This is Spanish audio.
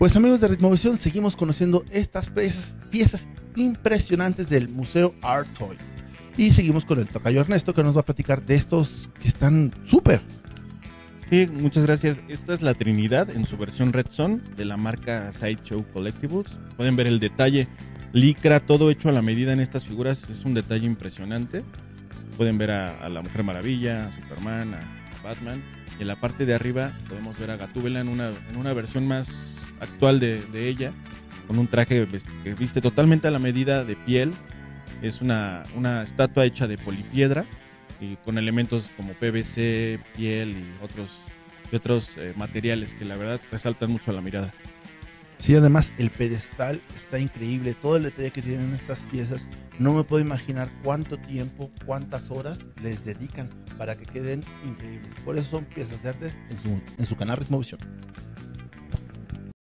Pues amigos de Ritmovisión, seguimos conociendo estas piezas impresionantes del Museo Art Toys. Y seguimos con el tocayo Ernesto, que nos va a platicar de estos que están súper. Sí, muchas gracias. Esta es la Trinidad en su versión Red Son de la marca Sideshow Collectibles. Pueden ver el detalle licra, todo hecho a la medida en estas figuras. Es un detalle impresionante. Pueden ver a la Mujer Maravilla, a Superman, a Batman. Y en la parte de arriba podemos ver a Gatúbela en una versión más actual de ella, con un traje que viste totalmente a la medida de piel. Es una estatua hecha de polipiedra y con elementos como PVC, piel y otros materiales que la verdad resaltan mucho a la mirada. Sí, además el pedestal está increíble, todo el detalle que tienen estas piezas. No me puedo imaginar cuánto tiempo, cuántas horas les dedican para que queden increíbles. Por eso son piezas de arte en su canal Ritmovisión.